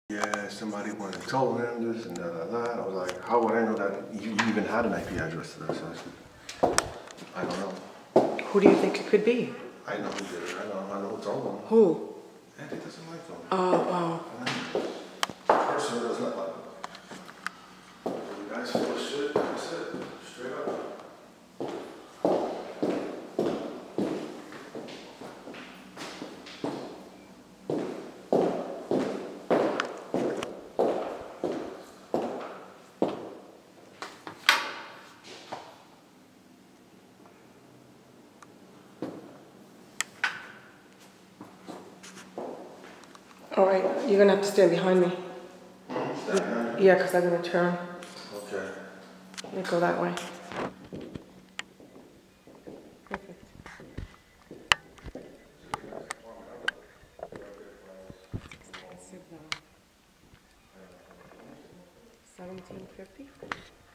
Yeah, somebody went and told him this and that. I was like, how would I know that you even had an IP address to this? I don't know. Who do you think it could be? I know who did it. I know who told him. Who? Andy doesn't like them. Oh. Person does not like them. You guys full of shit. That's it. Straight up. All right, you're gonna have to stand behind me. Stand behind you? Yeah, because I'm gonna turn. Okay. Let me go that way. Perfect. $17.50.